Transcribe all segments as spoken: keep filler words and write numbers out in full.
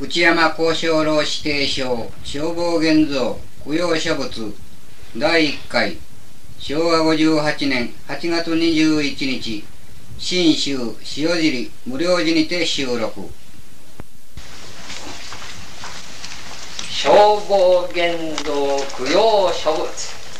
内山交渉楼指定証消防現像供養書物だいいっかいしょうわごじゅうはちねんはちがつにじゅういちにち信州塩尻無料寺にて収録。 消防現像供養書物。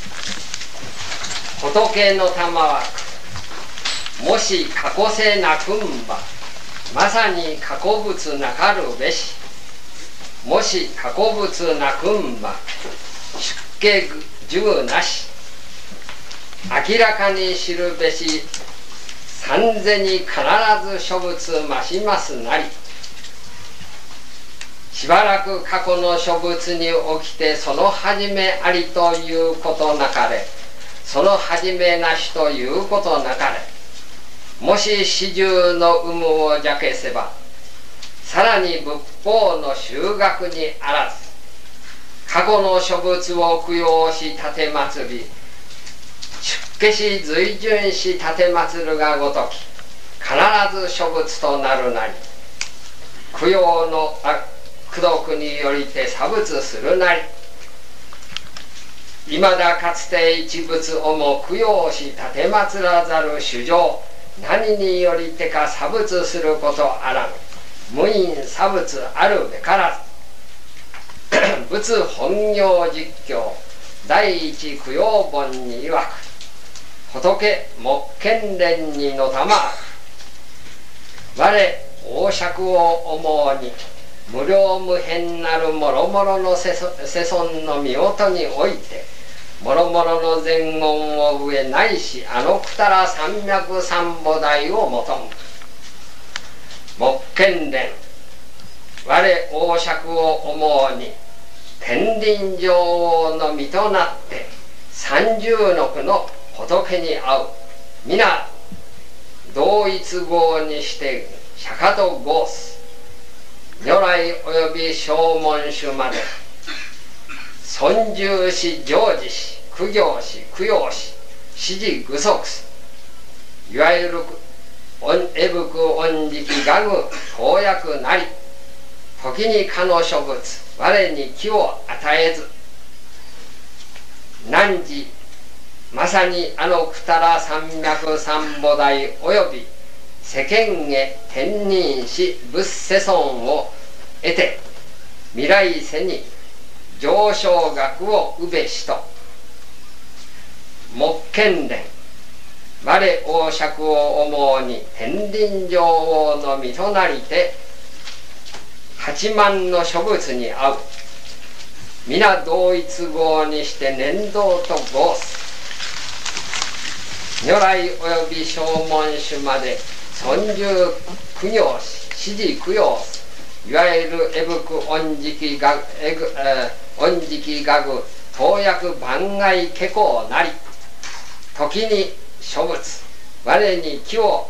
仏の玉はもし過去せなくんばまさに過去物なかるべし。もし過去物なくんば出家従なし。明らかに知るべし三世に必ず書物増しますなり。しばらく過去の書物に起きてその始めありということなかれ、その始めなしということなかれ。もし始終の有無を邪けせばさらに仏法の修学にあらず、過去の書物を供養し奉り出家し随順し奉るがごとき必ず書物となるなり。供養の功徳によりて差物するなり。いまだかつて一物をも供養し奉らざる主情、何によりてか差物することあらぬ。無因差物あるべからず。仏本行実教第一供養本に曰く、仏木剣蓮にのたま我王釈を思うに無量無辺なるもろもろの世尊の見音においてもろもろの前言を植えないしあのくたら三脈三菩提を求む。木剣蓮我王釈を思うに天輪女王の身となって三十の句の仏に会う。皆同一号にして釈迦と合す。如来および正門種まで尊重し成就し供養し供養し指示具足す。いわゆる絵福恩直画具公約なり。時にかの諸物我に気を与えず汝まさにあのくたら三脈三菩提および世間へ天人し仏世尊を得て未来世に上昇学をうべしと。木剣蓮我王釈を思うに天輪女王の身となりて八万の諸物に合う。皆同一号にして念動と合す。如来および正門種まで尊重供養し指示供養す。いわゆる絵福恩直画具恩直画具当訳番外下校なり。時に諸物我に気を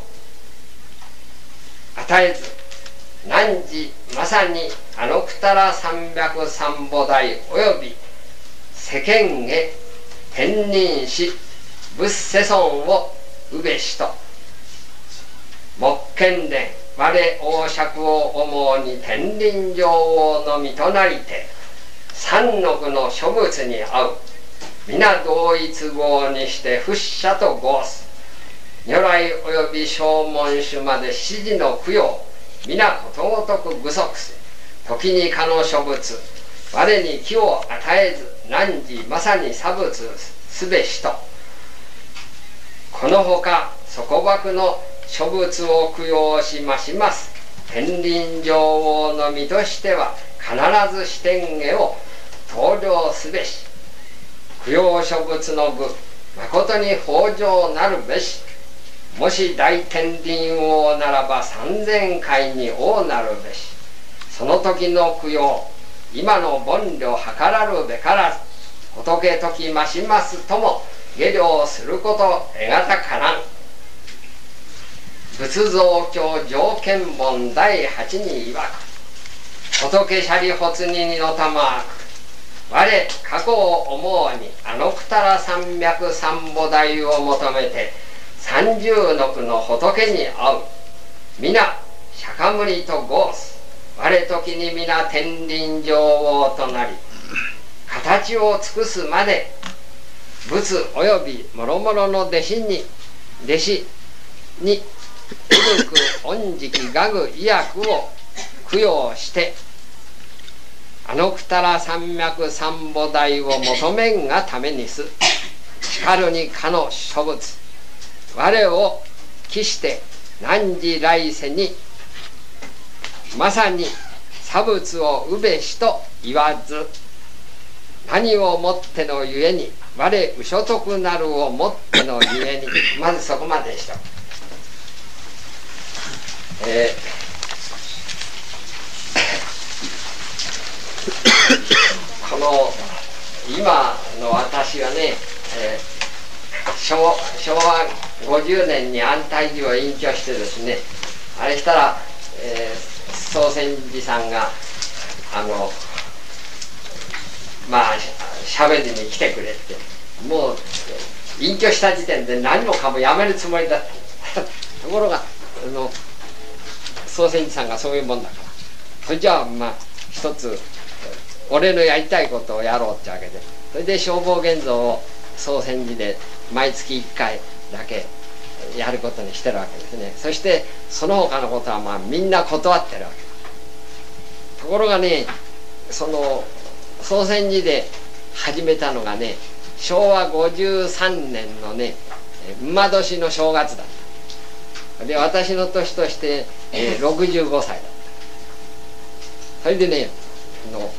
与えず汝まさにあのくたら三百三菩提および世間へ天人し仏世尊をうべしと。木剣蓮我王釈を思うに天輪女王の身となりて三の句の諸物に合う。皆同一号にして仏者と合す。如来および正門種まで指示の供養皆ことごとく具足す。時にかの諸物我に気を与えず汝まさに差物すべしと。このほか底縛の諸物を供養しまします。天輪女王の身としては必ず四天下を投了すべし。供養諸物の具誠に豊穣なるべし。もし大天輪王ならば三千界に王なるべし。その時の供養今の凡慮計らるべからず。仏ときましますとも下領すること得がたからん。仏像経条件本だいはちに曰く、仏舎利発にのたまく我過去を思うにあのくたら三脈三菩提を求めて三十の句の仏に会う。皆釈迦牟尼と合す。 我時に皆天輪女王となり、形を尽くすまで仏および諸々の弟子に弟子に古く恩食雅具医薬を供養して、あのくたら山脈三母大を求めんがためにす。しかるにかの諸物、我を期して汝来世にまさに差物をうべしと言わず、何をもってのゆえに我無所得なるをもってのゆえに、まずそこまでしと、えー、この今の私はね、えー、昭, 昭和ごじゅうねんに安泰寺を隠居してですね、あれしたら、えー、宗泉寺さんがあのまあしゃべりに来てくれって、もう隠居した時点で何もかもやめるつもりだったところが、あの宗泉寺さんがそういうもんだから、それじゃあまあ一つ俺のやりたいことをやろうってわけで、それで消防現像を宗泉寺で毎月いっかいだけやることにしてるわけですね。そしてその他のことはまあみんな断ってるわけ。ところがね、その宗泉寺で始めたのがね、しょうわごじゅうさんねんのね馬年の正月だった。で私の年として、えー、ろくじゅうごさいだった。それでねの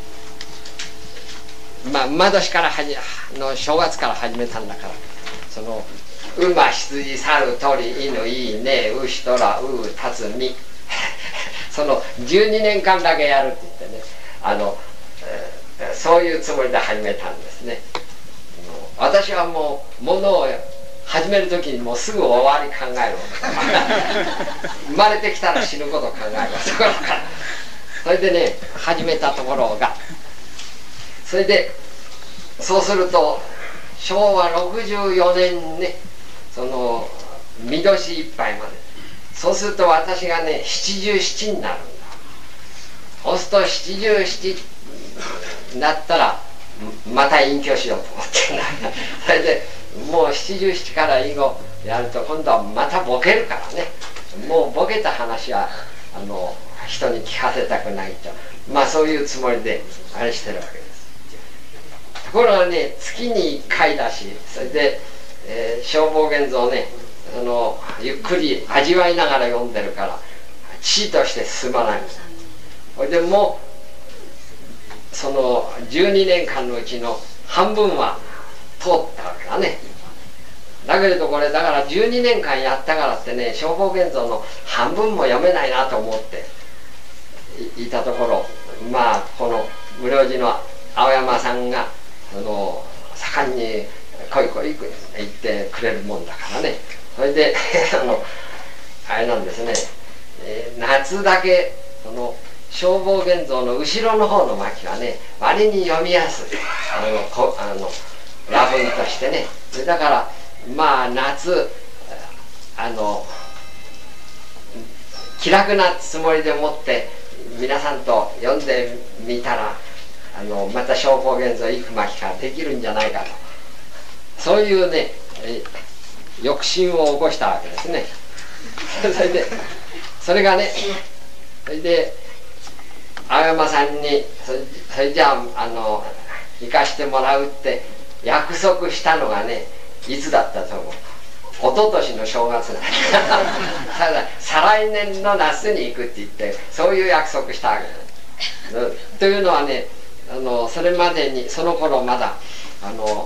まあ馬年からはじの正月から始めたんだから、その馬羊猿鳥犬いいね牛とらうたつみそのじゅうにねんかんだけやるって言ってね、あの、えー、そういうつもりで始めたんですね。私はもうものを始める時にもうすぐ終わり考える生まれてきたら死ぬことを考えるところから、それでね始めたところが、それでそうするとしょうわろくじゅうよねんね、その見年いっぱいまで、そうすると私がねななじゅうななになるんだ。そうするとななじゅうななになったらまた隠居しようと思ってんだそれでもうななじゅうななから以後やると今度はまたボケるからね、もうボケた話はあの人に聞かせたくないと、まあそういうつもりであれしてるわけです。ところがね月にいっかいだし、それで、えー、消防現像をねそのゆっくり味わいながら読んでるから知として進まないんです。それでもうそのじゅうにねんかんのうちの半分は通ったわけだね。だけれどこれだからじゅうにねんかんやったからってね消防現像の半分も読めないなと思っていたところ、まあこの無料寺の青山さんがその盛んに来い来い言ってくれるもんだからね、それであのあれなんですね、えー、夏だけその消防現像の後ろの方の巻はね割に読みやすいあのこあの和文としてね、だからまあ夏あの気楽なつもりでもって皆さんと読んでみたらあのまた消防現像行く巻ができるんじゃないかと、そういうね抑心を起こしたわけですねそれでそれがね、それで青山さんにそれ、それじゃあ、あの行かしてもらうって約束したのがねいつだったと思う。一昨年の正月だただ再来年の夏に行くって言ってそういう約束したわけです。というのはねあのそれまでにその頃まだあの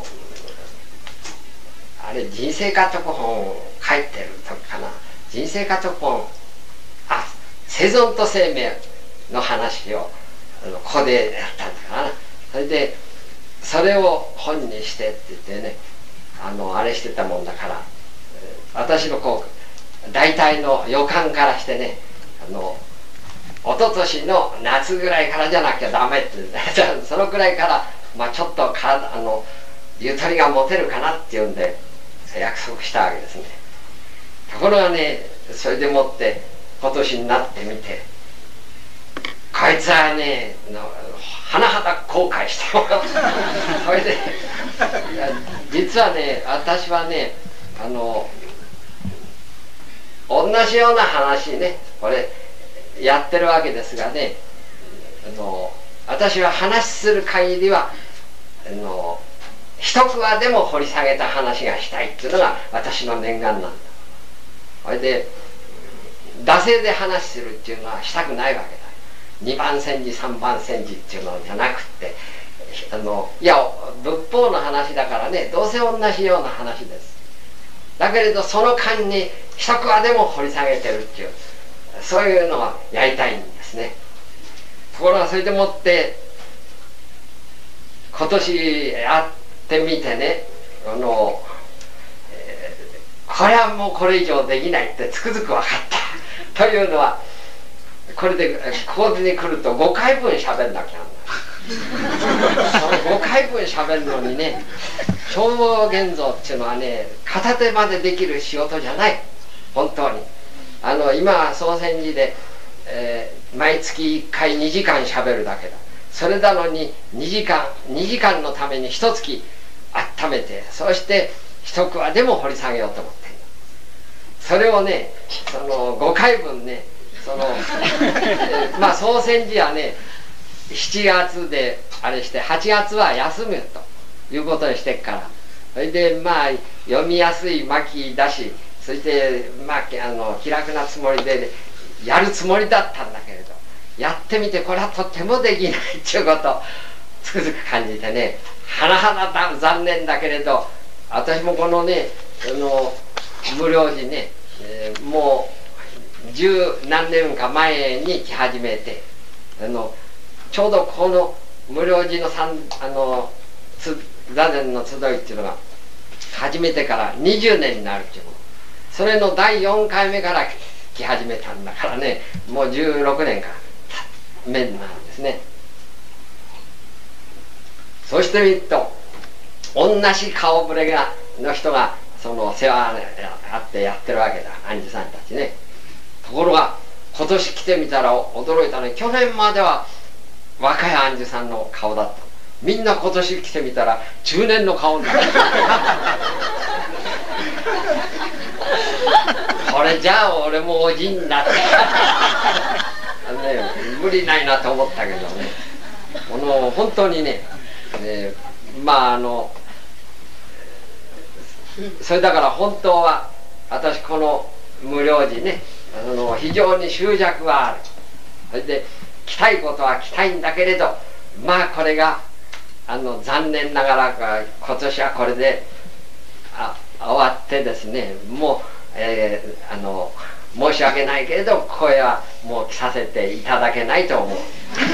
あれ人生家督本を書いてる時かな、人生家督本あ生存と生命の話をあのここでやったんだからな。それでそれを本にしてって言ってねあのあれしてたもんだから、私のこう大体の予感からしてねあの一昨年の夏ぐらいからじゃなきゃダメってそのくらいから、まあ、ちょっとかあのゆとりが持てるかなっていうんで約束したわけですね。ところがねそれでもって今年になってみて書あいつはね甚だ後悔してもそれで実はね私はねあの同じような話ねこれやってるわけですがね、あの私は話する限りはあの一句話でも掘り下げた話がしたいっていうのが私の念願なんだ。それで惰性で話するっていうのはしたくないわけだ。にばん煎じさんばん煎じっていうのじゃなくってあのいや仏法の話だからねどうせ同じような話です。だけれどその間に一句話でも掘り下げてるっていうそういうのはやりたいんですね。ところがそれでもって今年やってみてねあの、えー、これはもうこれ以上できないってつくづく分かったというのはこれでここに来るとごかいぶん喋んなきゃそのごかいぶん喋るのにね消防現像っていうのはね片手までできる仕事じゃない本当に。あの今は総選寺で、えー、毎月いっかいにじかん喋るだけだ。それなのににじかんにじかんのために一月温めてそして一句話でも掘り下げようと思ってる。それをねそのごかいぶんねその、えー、まあ総選寺はねしちがつであれしてはちがつは休むということにしてっからそれでまあ読みやすい巻だしそしてまああの気楽なつもりでやるつもりだったんだけれどやってみてこれはとてもできないっていうことをつくづく感じてね甚だ残念だけれど私もこのねあの無料寺ね、えー、もう十何年か前に来始めてあのちょうどこの無料寺の三あのつ座禅の集いっていうのが始めてからにじゅうねんになるっていうのそれのだいよんかいめから来始めたんだからねもうじゅうろくねんか目なんですね。そうしてみると同じ顔ぶれがの人がその世話あってやってるわけだ安治さんたちね。ところが今年来てみたら驚いたね去年までは若い安治さんの顔だった。みんな今年来てみたら中年の顔になるこれじゃあ俺もおじになってね、無理ないなと思ったけどねこの本当にね、ねまああのそれだから本当は私この無料寺ねあの非常に執着はある。それで来たいことは来たいんだけれどまあこれがあの残念ながら今年はこれであ終わってですねもう、えー、あの申し訳ないけれど声はもう来させていただけないと思う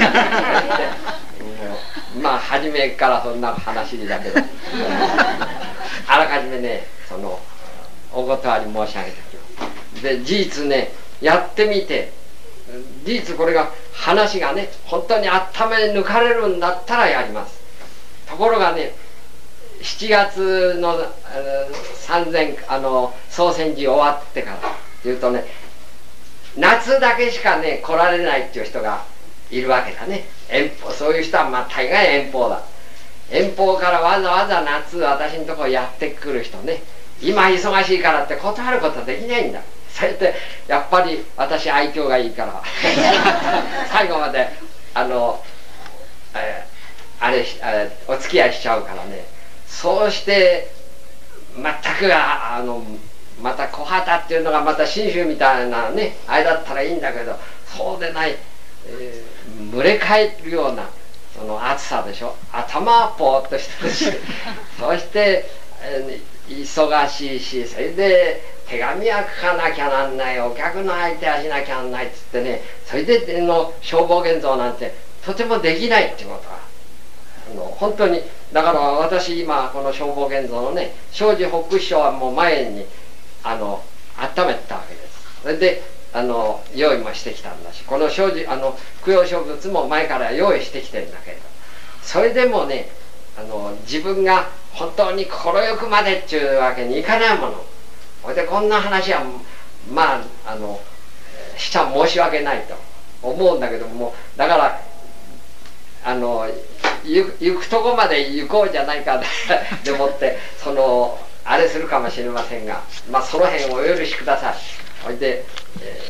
まあ初めからそんな話だけどあらかじめねそのお断り申し上げておきます。で事実ねやってみて事実これが話がね本当に頭に抜かれるんだったらやります。ところがねしちがつの三千あの総選寺終わってからっていうとね夏だけしかね来られないっていう人がいるわけだね。遠方そういう人はまあ大概遠方だ。遠方からわざわざ夏私のところやってくる人ね今忙しいからって断ることはできないんだ。それでやっぱり私愛嬌がいいから最後まであの、えー、あれあお付き合いしちゃうからねそうして全くあのまた小旗っていうのがまた信州みたいなねあれだったらいいんだけどそうでない、えー、群れ返るようなその暑さでしょ頭はぽーっとしてるしそして、えー、忙しいしそれで手紙は書かなきゃなんないお客の相手はしなきゃなんないっつってねそれでの消防現像なんてとてもできないってことはあの本当にだから私今この消防現像のね庄司北師匠はもう前にあの温めてたわけです。それであの用意もしてきたんだしこの庄司あの供養書物も前から用意してきてるんだけれどそれでもねあの自分が本当に快くまでっていうわけにいかないものそれでこんな話はまああのしちゃ申し訳ないと思うんだけども、だからあの行く、行くとこまで行こうじゃないかでもってそのあれするかもしれませんが、まあその辺をお許しください。それで、え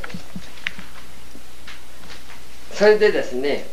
ー、それでですね、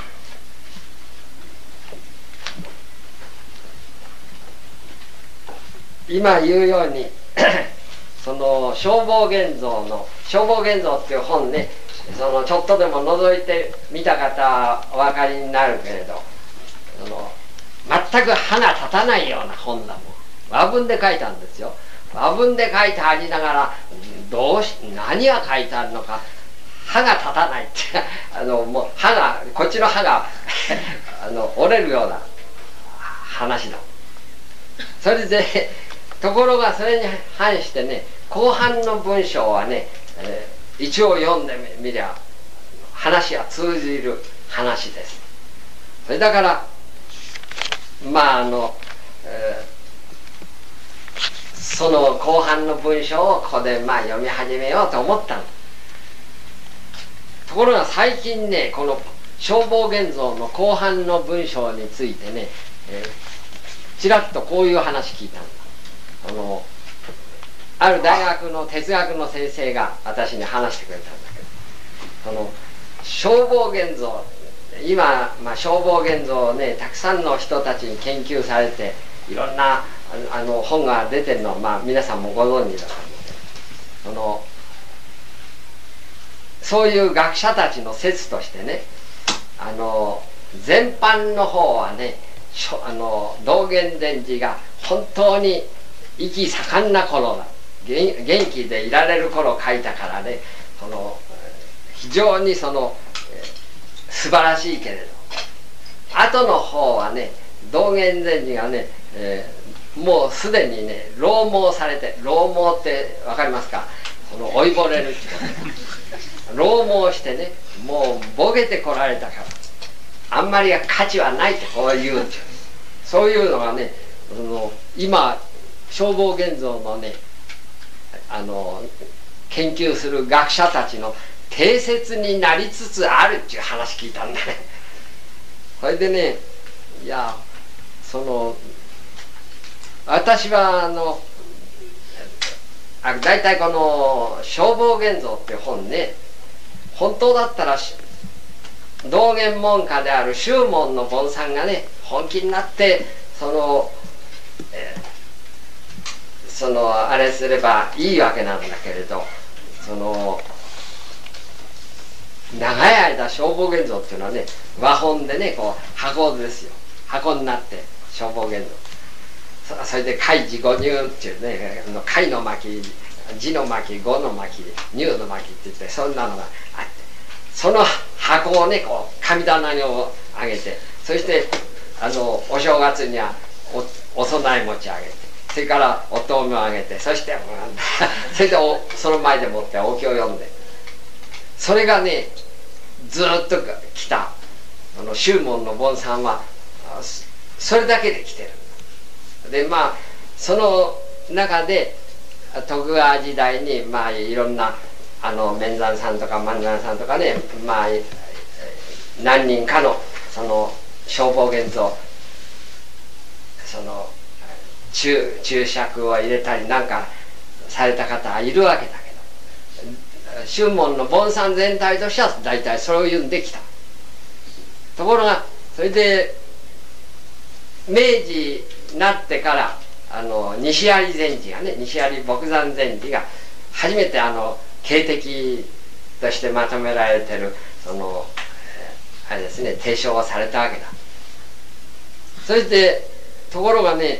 今言うようにその消防現像の消防現像っていう本ね、そのちょっとでも覗いてみた方はお分かりになるけれど、その全く歯が立たないような本だもん。和文で書いたんですよ。和文で書いてありながらどうし何が書いてあるのか歯が立たないってあのもう歯がこっちの歯があの折れるような話だ。それでところがそれに反してね、後半の文章はね、えー、一応読んでみりゃ話は通じる話です。それだからまああの、えー、その後半の文章をここでまあ読み始めようと思ったの。ところが最近ね、この消防現像の後半の文章についてね、えー、ちらっとこういう話聞いたんだ。あのある大学の哲学の先生が私に話してくれたんだけど、その消防現像、今、まあ、消防現像をねたくさんの人たちに研究されていろんなあの本が出てるのを、まあ、皆さんもご存知だと思うけど、そのそういう学者たちの説としてね、あの全般の方はね、あの道元禅師が本当に生き盛んな頃だ、元, 元気でいられる頃書いたからね、その非常にその、えー、素晴らしいけれど、後の方はね道元禅師がね、えー、もうすでにね老毛されて、老毛って分かりますか、その老いぼれるってこと老毛してね、もうボケてこられたからあんまり価値はないってこう言うんですよ。そういうのがね、その今消防現像のねあの研究する学者たちの定説になりつつあるっていう話聞いたんだね。それでね、いやその私はあのあ大体この消防現像っていう本ね、本当だったら道元門下である宗門の盆さんがね本気になってその、えーそのあれすればいいわけなんだけれど、その長い間消防現像っていうのはね和本でねこう箱ですよ、箱になって消防現像 そ, それで貝字五入っていうね、貝の巻字の巻五の巻入の巻って言ってそんなのがあって、その箱をねこう神棚にあげて、そしてあのお正月には お, お供え餅あげて、それからお灯明をあげて、そしてそれでおその前でもってお経を読んで、それがねずっと来たあの宗門の盆さんはそれだけで来てる。でまあその中で徳川時代にまあいろんなあの面山さんとか万山さんとかね、まあ何人かのその消防現像その注, 注釈を入れたりなんかされた方はいるわけだけど、宗門の盆さん全体としては大体そういうんできた。ところがそれで明治になってからあの西有禅師がね、西有牧山禅師が初めてあの警笛としてまとめられてるそのあれですね提唱をされたわけだ。そしてところがね、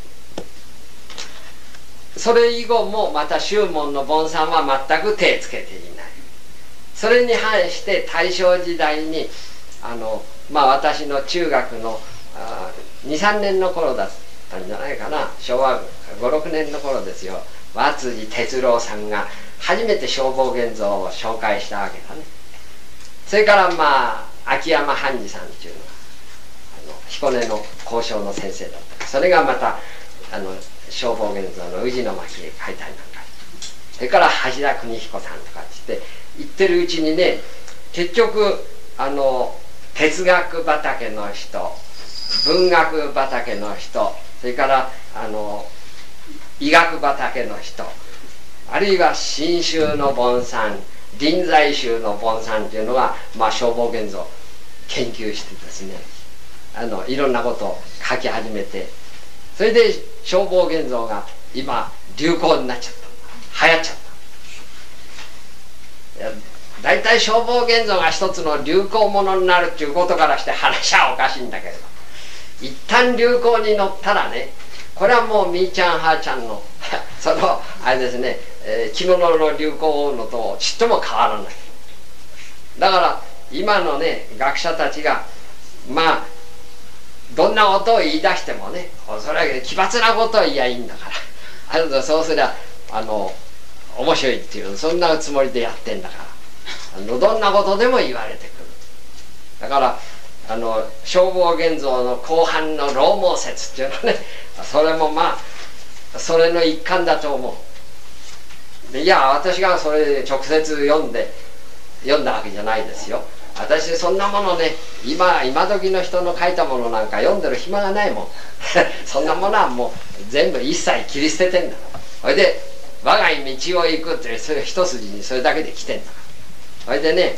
それ以後もまた宗門の盆さんは全く手つけていない。それに反して大正時代にあの、まあ、私の中学のにさんねんの頃だったんじゃないかな、昭和ごろくねんの頃ですよ、和辻哲郎さんが初めて消防現像を紹介したわけだね。それからまあ秋山半次さんっていうのがあの彦根の交渉の先生だった。それがまたあの消防現像の宇治の巻へ書いたりなんか、それから橋田邦彦さんとかって言って言ってるうちにね、 結局あの哲学畑の人、文学畑の人、それからあの医学畑の人、あるいは真宗の盆山、臨済宗の盆山っていうのは、まあ、正法現像を研究してですね、あのいろんなことを書き始めて、それで正法現像が今流行になっちゃった、流行っちゃった。いや大体正法現像が一つの流行ものになるっていうことからして話はおかしいんだけれど、一旦流行に乗ったらね、これはもうみーちゃんはーちゃんのそのあれですね、えー、着物の流行のとちっとも変わらない。だから今のね学者たちがまあどんなことを言い出してもね、それは奇抜なことを言いやいいんだからあのそうすりゃあの面白いっていう、そんなつもりでやってんだから、あのどんなことでも言われてくる。だからあの正法現像の後半の老毛説っていうのね、それもまあそれの一環だと思う。でいや私がそれ直接読んで読んだわけじゃないですよ。私そんなものね、今今時の人の書いたものなんか読んでる暇がないもんそんなものはもう全部一切切り捨ててんだ。それで我が道を行くってそういう一筋にそれだけで来てんだ。それでね、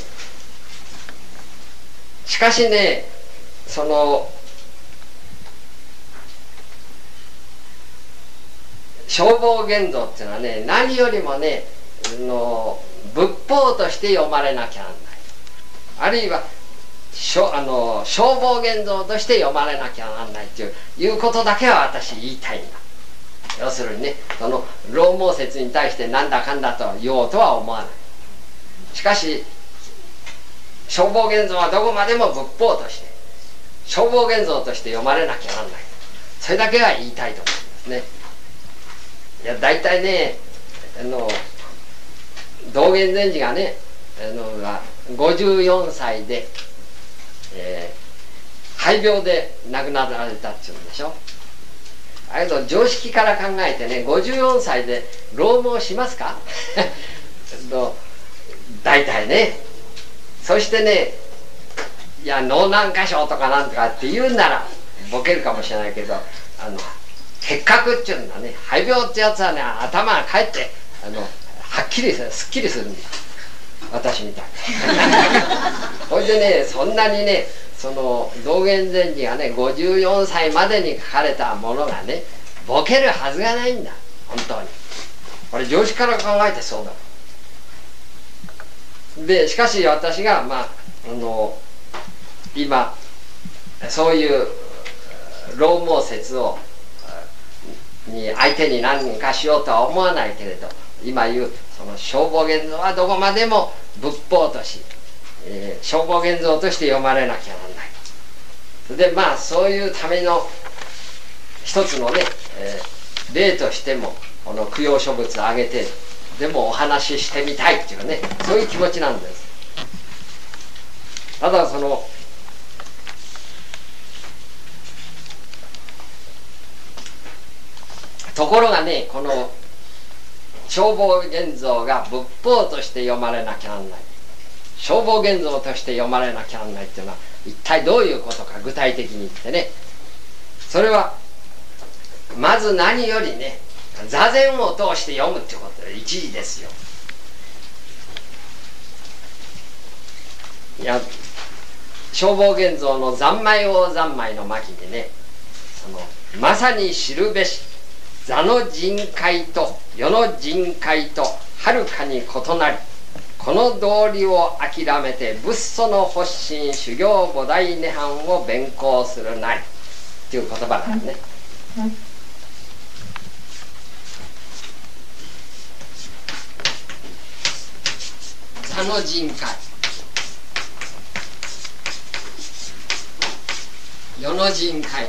しかしね、その正法現像っていうのはね、何よりもねの仏法として読まれなきゃならない、あるいはあの正法現像として読まれなきゃならないっていういうことだけは私言いたいんだ。要するにね、その老毛説に対してなんだかんだと言おうとは思わない。しかし正法現像はどこまでも仏法として正法現像として読まれなきゃならない、それだけは言いたいと思いますね。いや大体ね、あの道元禅師がねあのがごじゅうよんさいで、えー、肺病で亡くなられたっていうんでしょ。あれと常識から考えてね、ごじゅうよんさいで老毛しますか大体ね。そしてね、いや脳軟化症とかなんとかって言うならボケるかもしれないけど、あの結核っていうのはね、肺病ってやつはね、頭がかえってあのはっきりする、すっきりするんだ、私みたいほいでね、そんなにね、その道元禅師がねごじゅうよんさいまでに書かれたものがねボケるはずがないんだ、本当に。これ常識から考えてそうだ。でしかし私がまああの今そういう老毛説をに相手に何かしようとは思わないけれど、今言うその正法現像はどこまでも仏法とし、えー、正法現像として読まれなきゃならない。でまあそういうための一つのね、えー、例としてもこの供養書物を挙げてでもお話ししてみたいっていうね、そういう気持ちなんです。ただそのところがね、この正法現像が仏法として読まれなきゃならない、正法現像として読まれなきゃならないっていうのは一体どういうことか、具体的に言ってね、それはまず何よりね、座禅を通して読むっていうことで一時ですよ。いや正法現像の三昧王三昧の巻にね、そのまさに知るべし座の人界と世の人界とはるかに異なり、この道理を諦めて仏祖の発心修行菩提涅槃を勉強するなりっていう言葉なんね。座の人界、世の人界、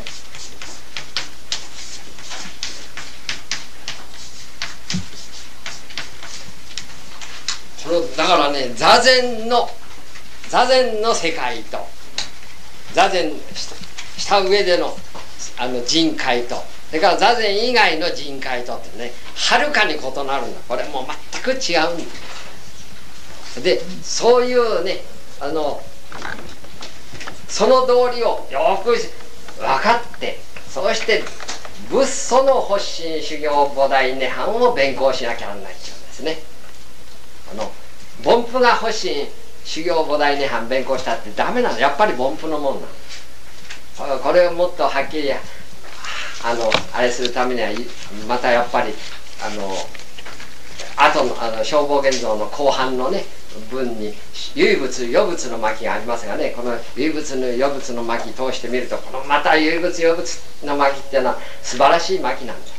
このだからね、座禅の座禅の世界と座禅した上でのあの人界と、それから座禅以外の人界とってね、はるかに異なるんだ。これもう全く違うんだ。でそういうね、 あのその道理をよく分かって、そうして仏祖の発心修行菩提涅槃を勉強しなきゃならないっていうんですね。あの凡夫が発心修行菩提涅槃勉強したってダメなの。やっぱり凡夫のもんなの。これをもっとはっきりあのあれするためにはまたやっぱりあの後のあの正法現像の後半のね文に唯物余物の巻がありますがね、この唯物の余物の巻通してみると、このまた唯物余物の巻っていうのは素晴らしい巻なんだ。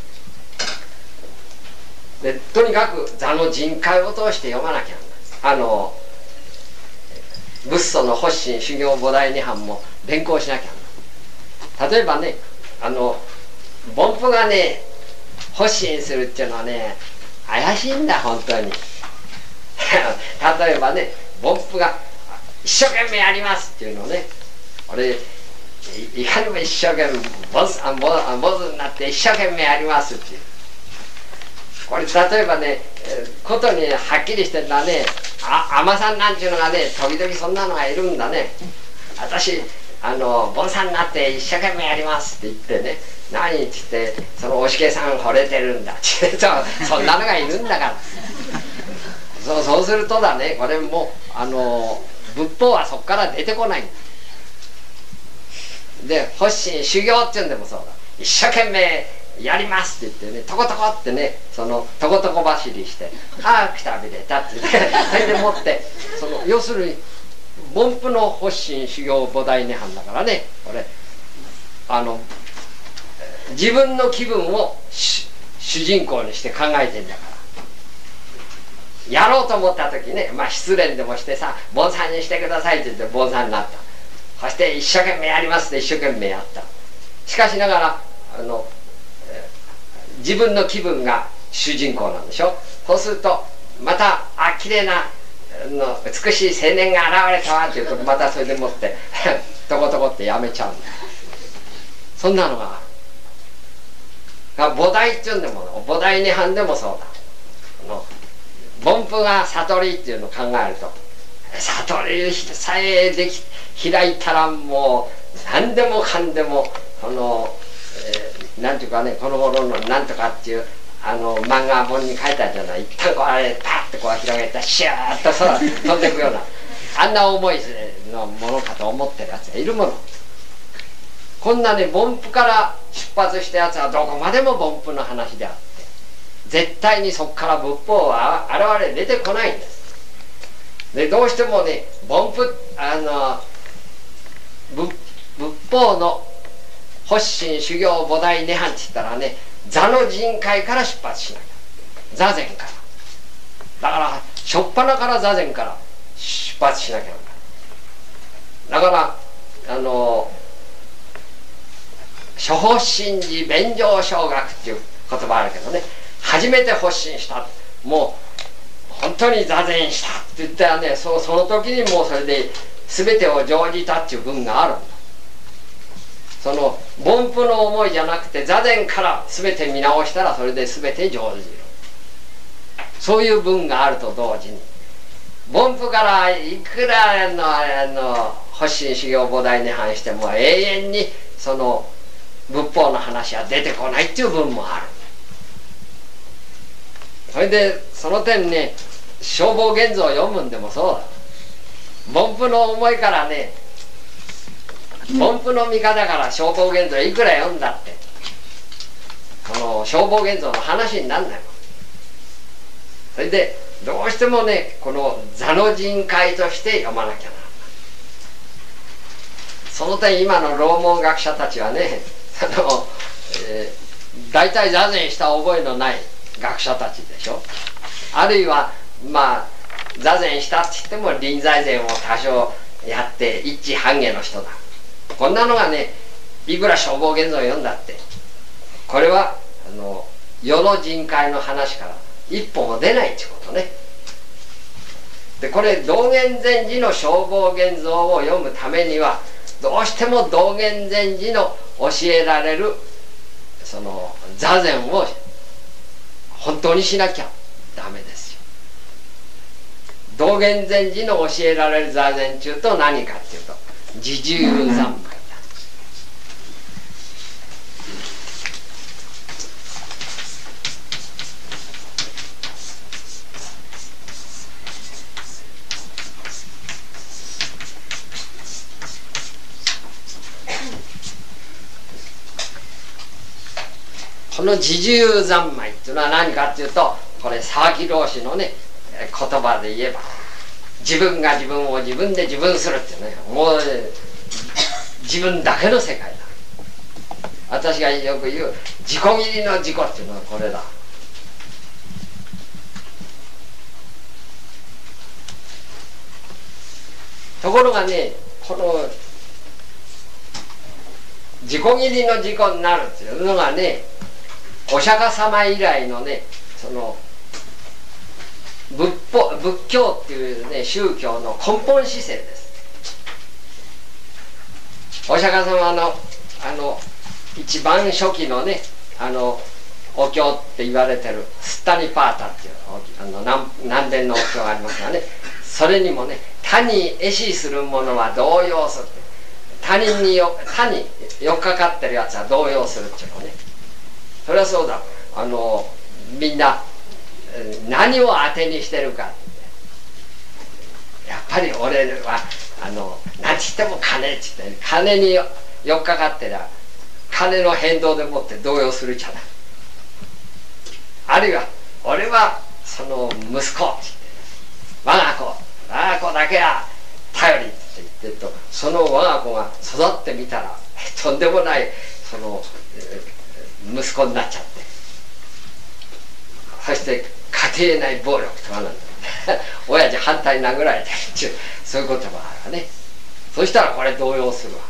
でとにかく座の人海を通して読まなきゃならない。あの仏祖の発心修行菩提涅槃も勉強しなきゃならない。例えばね、あの凡夫がね発心するっていうのはね怪しいんだ本当に。例えばね、凡夫が一生懸命やりますっていうのをね、俺 い, いかにも一生懸命ボスあボボスになって一生懸命やりますっていう、これ例えばねことにはっきりしてるのはね、あ海女さんなんていうのがね時々そんなのがいるんだね。私あのボンさんになって一生懸命やりますって言ってね、何って言ってそのおしけさん惚れてるんだってそんなのがいるんだからそう、そうするとだね、これもあの仏法はそこから出てこないんだ。で発心修行っていうんでもそうだ、一生懸命やりますって言ってね、トコトコってね、そのトコトコ走りして「ああくたびれた」って言ってそれでもってその要するに凡夫の発心修行菩提涅槃だからね、これあの自分の気分を主人公にして考えてんだから、やろうと思った時ね、まあ失恋でもしてさ「盆さんにしてください」って言って盆さんになった。そして一生懸命やりますって一生懸命やった。しかしながらあの自分の気分が主人公なんでしょ。そうするとまた「あきれいなの美しい青年が現れたわ」って言うとまたそれでもってトコトコってやめちゃうんだ。そんなのが菩提っていうんでも菩提涅槃でもそうだ。あの凡夫が悟りっていうのを考えると、悟りさえでき開いたらもう何でもかんでもこの、えー、なんていうかね、この頃のなんとかっていうあの漫画本に書いてあるじゃない。一旦こうあれパッとこう広げてシューッと空飛んでいくようなあんな重いのものかと思ってるやつがいるもの。こんなね凡夫から出発したやつはどこまでも凡夫の話であって、絶対にそこから仏法は現れ出てこないんです。でどうしてもね凡夫あの仏仏法の発心修行菩提涅槃って言ったらね、座の人海から出発しなきゃ、座禅から、だから初っ端から座禅から出発しなきゃならない。だからあの諸発心時弁上昇学っていう言葉あるけどね、初めて発心した、もう本当に座禅したって言ったらね、 そ, その時にもうそれで全てを成じたっていう文があるんだ。その凡夫の思いじゃなくて座禅から全て見直したらそれで全て成就る、そういう文があると同時に、凡夫からいくらのあの発心修行菩提涅槃しても永遠にその仏法の話は出てこないっていう文もある。それでその点ね、正法現像を読むんでもそうだ。凡夫の思いからね、凡夫の見方から正法現像いくら読んだってこの正法現像の話になんないもん。それでどうしてもねこの座の人海として読まなきゃならない。その点今の楼門学者たちはねあの、えー、大体座禅した覚えのない学者たちでしょ。あるいはまあ座禅したって言っても臨済禅を多少やって一致半下の人だ。こんなのがねいくら正法現像を読んだってこれはあの世の人海の話から一歩も出ないってことね。でこれ道元禅師の正法現像を読むためにはどうしても道元禅師の教えられるその座禅を本当にしなきゃダメですよ。道道元禅師の教えられる座禅中と何かっていうと自重三昧だ。この自重三昧っていうのは何かっていうと、これ沢木老師のね言葉で言えば、自分が自分を自分で自分するっていうね、もう自分だけの世界だ。私がよく言う自己切りの自己っていうのはこれだ。ところがね、この自己切りの自己になるっていうのがね、お釈迦様以来のね、その仏法仏教っていうね宗教の根本姿勢です。お釈迦様のあの一番初期のね、あのお経って言われてるスッタニパータっていうあの 南, 南伝のお経がありますがね、それにもね、他に会しする者は動揺するって、他人によ他に寄っかかってるやつは動揺するっていうのね。それはそうだ。あのみんな何を当てにしてるかって、やっぱり俺はあの何ちっても金っつって金に寄っかかってりゃ金の変動でもって動揺するじゃない。あるいは俺はその息子っつって我が子我が子だけは頼りって言ってると、その我が子が育ってみたらとんでもないその息子になっちゃって、そして家庭内暴力とかなんだ親父反対に殴られてるっていう、そういうこともあるわね。そしたらこれ動揺するわ。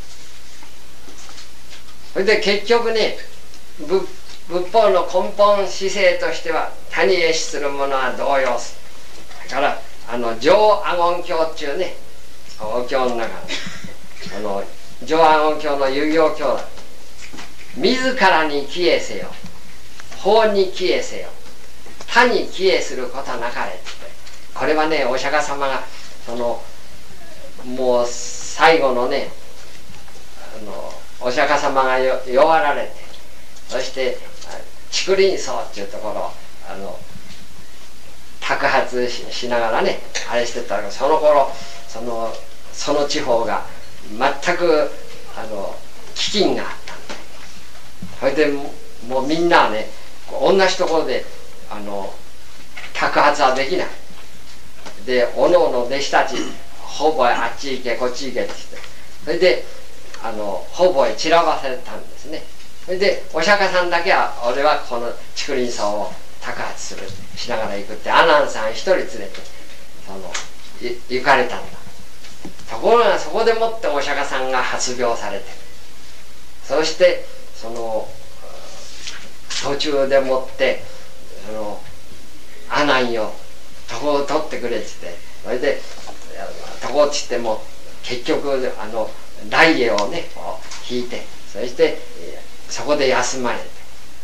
それで結局ね、仏仏法の根本姿勢としては、他に会しする者は動揺する。だからあの上阿言経っていうねお経の中で、あの上阿言経の遊行経だ。自らに帰依せよ、法に帰依せよ、他に帰依することなかれって、これはねお釈迦様がそのもう最後のね、あのお釈迦様が弱られて、そして竹林荘っていうところをあの托発 し, しながらねあれしてたら、その頃そのその地方が全くあの飢饉があったんで、それでもうみんなはね同じところであの托発はできないで、おのおの弟子たちほぼあっち行けこっち行けって言って、それであのほぼ散らばせたんですね。それでお釈迦さんだけは俺はこの竹林荘を托発するしながら行くって、阿南さん一人連れてその行かれたんだ。ところがそこでもってお釈迦さんが発病されて、そしてその途中でもってその阿南よ床を取ってくれって言って、それで床っつっても結局あの大衣をね引いて、そしてそこで休まれて、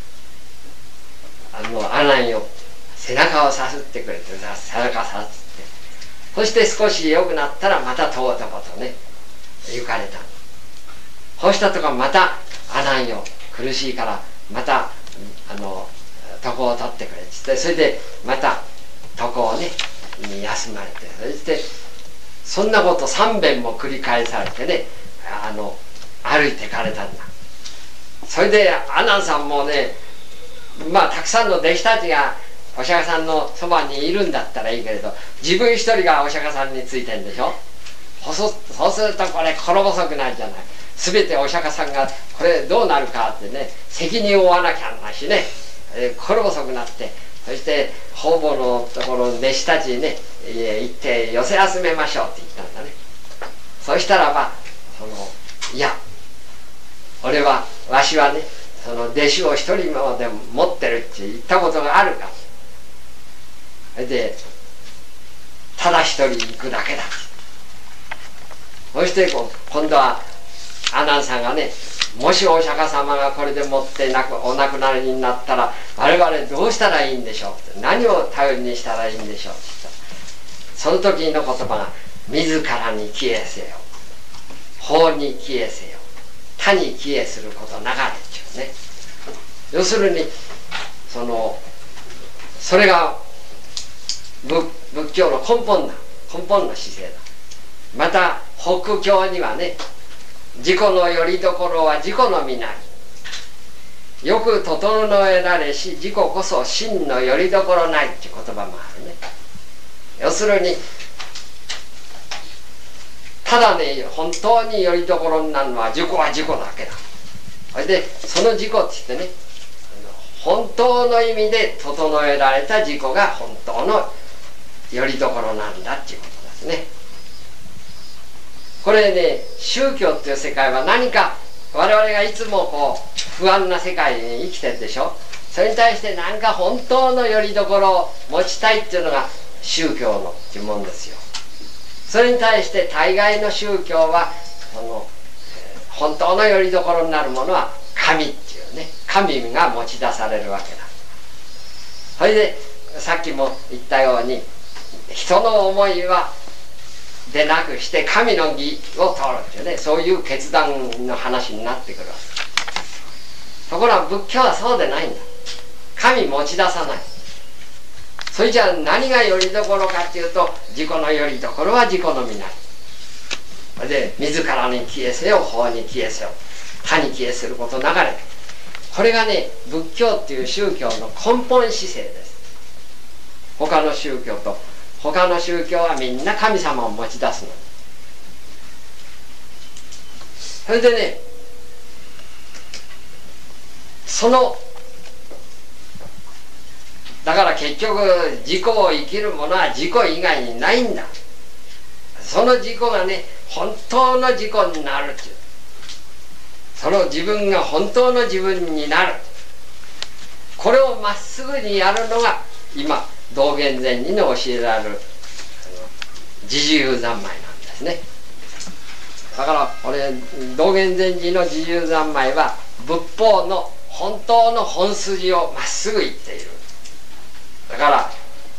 あの阿南よ背中をさすってくれて、背中さすって、そして少し良くなったらまたとうとことね行かれた。そうしたとかまた阿南よ苦しいからまたあの床を取ってくれっつって、それでまた床をね休まれて、そしてそんなことさんべんも繰り返されてね、あの歩いてかれたんだ。それで阿南さんもね、まあたくさんの弟子たちがお釈迦さんのそばにいるんだったらいいけれど、自分一人がお釈迦さんについてんでしょ。そうするとこれ心細くなるじゃない。全てお釈迦さんがこれどうなるかってね責任を負わなきゃなしね、えー、心細くなって、そして方々のところの弟子たちにね、えー、行って寄せ集めましょうって言ったんだね。そしたらばそのいや俺はわしはねその弟子を一人まで持ってるって言ったことがあるか。それでただ一人行くだけだ。そしてこう今度は阿南さんがね、もしお釈迦様がこれでもってなくお亡くなりになったら我々どうしたらいいんでしょうって、何を頼りにしたらいいんでしょうって言った。 その時の言葉が自らに帰依せよ、法に帰依せよ、他に帰依することなかれっていうね。要するにそのそれが 仏, 仏教の根本な根本の姿勢だ。また北教にはね、自己のよりどころは自己の身なり、よく整えられし自己こそ真のよりどころないっていう言葉もあるね。要するにただね、本当によりどころになるのは自己は自己だけだ。それでその自己って言ってね、本当の意味で整えられた自己が本当のよりどころなんだっていうことですね。これね、宗教っていう世界は何か我々がいつもこう不安な世界に生きてるでしょ。それに対して何か本当のよりどころを持ちたいっていうのが宗教の呪文ですよ。それに対して大概の宗教はその本当のよりどころになるものは神っていうね、神が持ち出されるわけだ。それでさっきも言ったように、人の思いはでなくして神の義を通るっていうね、そういう決断の話になってくるわけ。ところが仏教はそうでないんだ。神持ち出さない。それじゃあ何がよりどころかっていうと、自己のよりどころは自己の身なり。それで自らに帰依せよ、法に帰依せよ、他に帰依することなかれ。これがね、仏教っていう宗教の根本姿勢です。他の宗教と他の宗教はみんな神様を持ち出すの。それでね、そのだから結局自己を生きるものは自己以外にないんだ。その自己がね、本当の自己になるっていう、その自分が本当の自分になる、これをまっすぐにやるのが今道元禅師に教えられる自由三昧なんですね。だからこれ道元禅師の自由三昧は仏法の本当の本筋をまっすぐ言っている。だから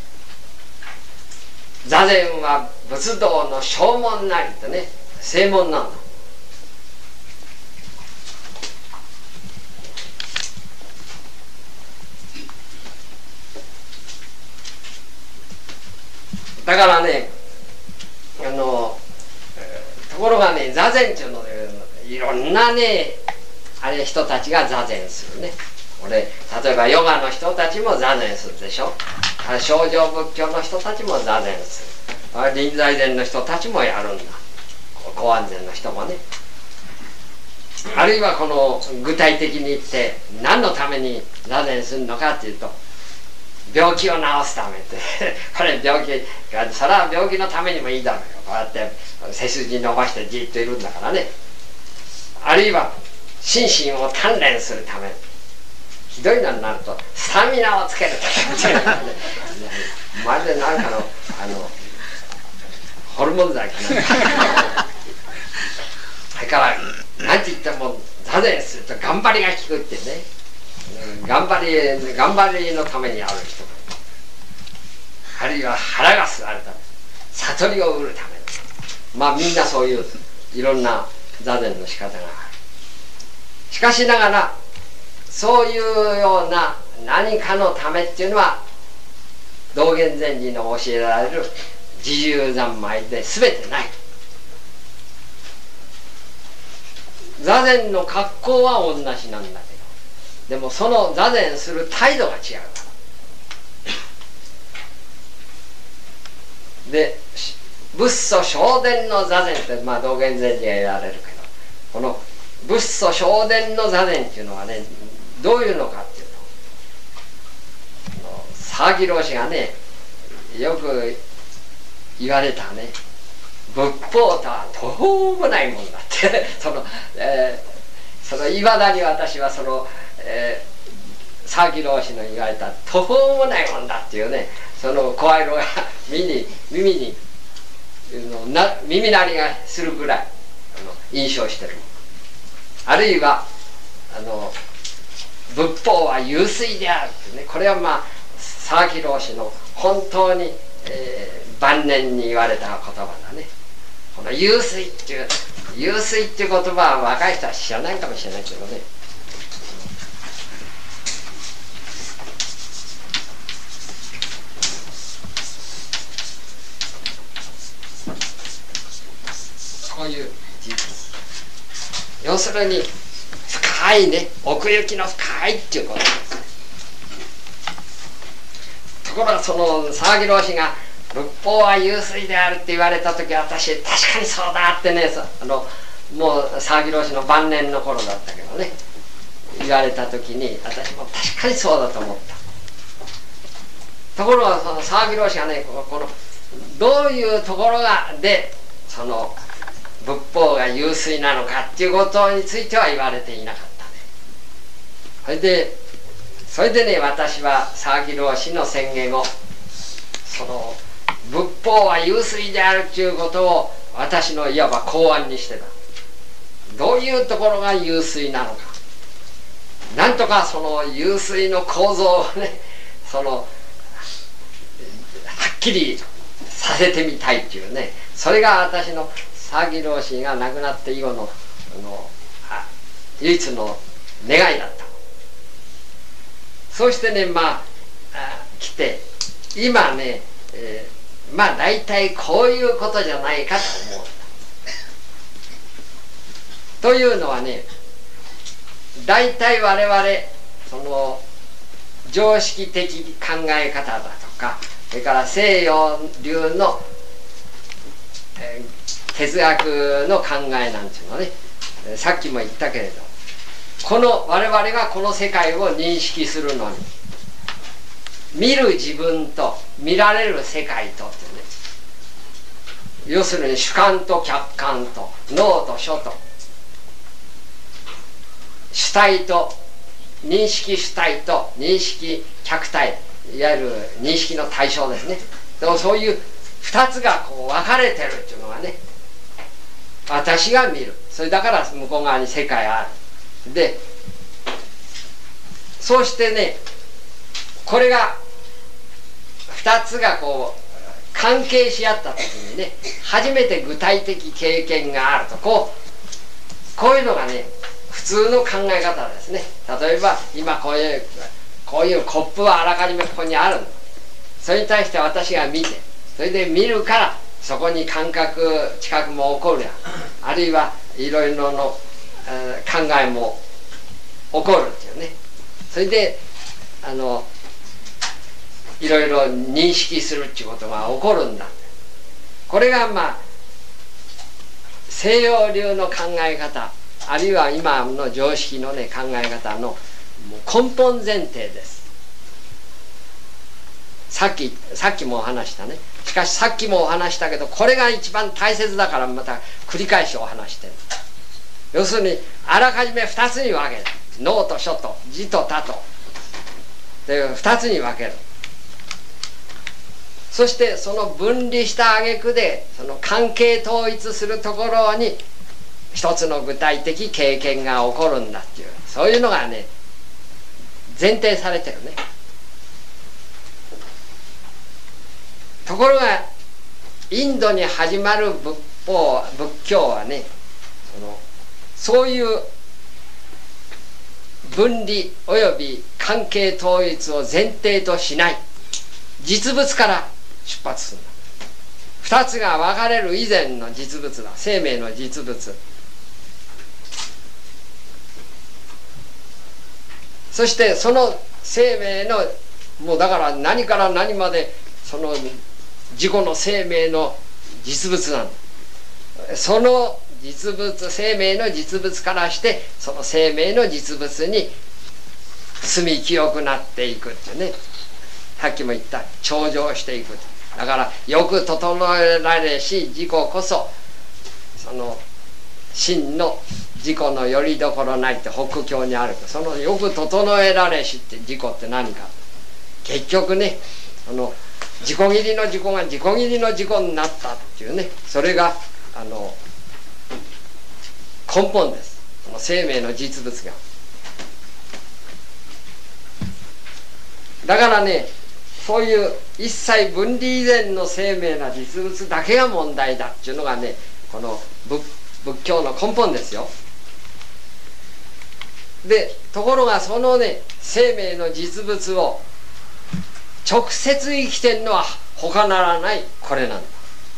座禅は仏道の正門なりとね、正門なんだ。だからね、あのところがね、座禅っていうのでいろんなね、あれ人たちが座禅するね。俺例えばヨガの人たちも座禅するでしょ。清浄仏教の人たちも座禅する。臨済禅の人たちもやるんだ。公安禅の人もね。あるいはこの具体的に言って何のために座禅するのかっていうと、病気を治すためってこれ病気が、それは病気のためにもいいだろうよ。こうやって背筋伸ばしてじっといるんだからね。あるいは心身を鍛錬するため、ひどいのになるとスタミナをつけるとかまるでなんかのあのホルモン剤かなそれから何て言っても座禅すると頑張りが効くってね、頑張り頑張りのためにやる人もいる。あるいは腹が据わるため、悟りを得るため、まあみんなそういういろんな座禅の仕方がある。しかしながらそういうような何かのためっていうのは道元禅師の教えられる自由三昧で全てない。座禅の格好は同じなんだけど、でもその座禅する態度が違うから。で仏祖正伝の座禅って、まあ、道元禅師が言われるけど、この仏祖正伝の座禅っていうのはね、どういうのかっていうと、沢木老師がねよく言われたね、仏法とは途方もないもんだってその、えー、そのいまだに私はその、えー、沢木老師の言われた途方もないもんだっていうね、その声色が耳に耳にな耳鳴りがするぐらいあの印象してる。あるいはあの仏法は湧水であるってね、これはまあ沢木老師の本当に、えー、 晩年に言われた言葉だね。この湧水っていう湧水っていう言葉は若い人は知らないかもしれないけどね、こういう字です。要するに深いね、奥行きの深いっていうことです。ところがその沢木老師が仏法は湧水であるって言われた時、私確かにそうだってね、あのもう沢木老師の晩年の頃だったけどね、言われた時に私も確かにそうだと思った。ところがその沢木老師がね、この、このどういうところがでその仏法が湧水なのかっていうことについては言われていなかったね。それでそれでね、私は沢木老師の宣言を、その仏法は湧水であるということを私のいわば考案にしてた。どういうところが湧水なのか、なんとかその湧水の構造をね、そのはっきりさせてみたいっていうね、それが私の沢木老師が亡くなって以後のあの唯一の願いだった。そうしてね、まああ来て今ね、えー、まあ大体こういうことじゃないかと思う。というのはね、大体我々その常識的考え方だとか、それから西洋流の、えー、哲学の考えなんていうのね、さっきも言ったけれど、この我々がこの世界を認識するのに、見る自分と見られる世界とってね、要するに主観と客観と脳と書と主体と認識主体と認識客体、いわゆる認識の対象ですね。でもそういうふたつがこう分かれてるっていうのがね、私が見る、それだから向こう側に世界ある。でそうしてね、これがふたつがこう関係し合った時にね、初めて具体的経験があると、こうこういうのがね普通の考え方ですね。例えば今こういうこういうコップはあらかじめここにあるの、それに対して私が見て、それで見るからそこに感覚知覚も起こるや、あるいはいろいろの、えー、考えも起こるっていうね。それであのいろいろ認識するっていうことが起こるんだ。これがまあ西洋流の考え方、あるいは今の常識のね考え方の根本前提です。さっきさっきもお話したね。しかしさっきもお話したけど、これが一番大切だからまた繰り返しお話してる。要するにあらかじめふたつに分ける。脳と書と字と他とというふたつに分ける。そしてその分離した挙句でその関係統一するところに一つの具体的経験が起こるんだっていう、そういうのがね前提されてるね。ところがインドに始まる仏法仏教はね、そのそういう分離および関係統一を前提としない実物から出発するんだ。二つが分かれる以前の実物だ、生命の実物。そしてその生命のもうだから何から何までその自己の生命の実物なんだ。その実物、生命の実物からしてその生命の実物に住み清くなっていくってね、さっきも言った頂上していく。だからよく整えられし自己こそその真の自己のよりどころないって北教にある。そのよく整えられしって自己って何か、結局ねあの自己切りの自己が自己切りの自己になったっていうね、それがあの根本です。この生命の実物が。だからねそういう一切分離以前の生命な実物だけが問題だっていうのがね、この 仏, 仏教の根本ですよ。でところがそのね生命の実物を直接生きてるのは他ならないこれなんだ。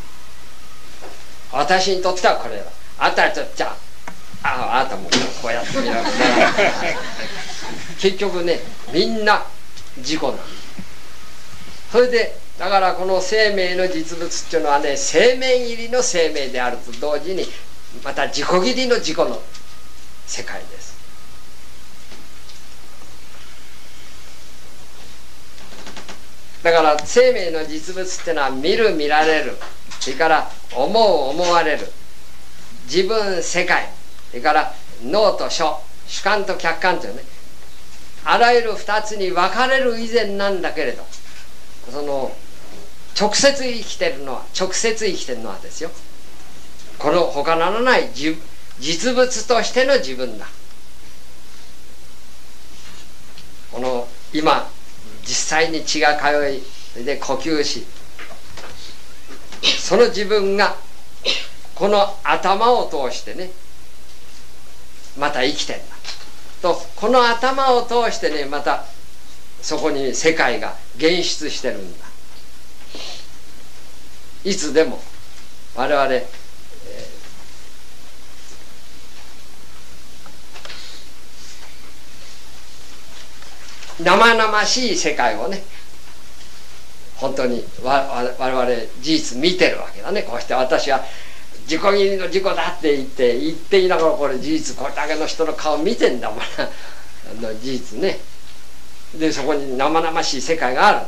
私にとってはこれだ。あんたにとってはああなたもこうやってみながら結局ねみんな自己なんだ。それでだからこの生命の実物っていうのはね、生命入りの生命であると同時にまた自己切りの自己の世界です。だから生命の実物っていうのは見る見られる、それから思う思われる、自分世界、それから脳と書、主観と客観というね、あらゆる二つに分かれる以前なんだけれど、その直接生きてるのは直接生きてるのはですよ、この他ならない実物としての自分だ。この今実際に血が通い、それで呼吸し、その自分がこの頭を通してねまた生きてんだと、この頭を通してねまたそこに世界が現出してるんだ。いつでも我々、えー、生々しい世界をね本当に我々事実見てるわけだね。こうして私は自己切りの自己だって言って言っていながら、これ事実これだけの人の顔見てんだもんな事実ね。でそこに生々しい世界がある。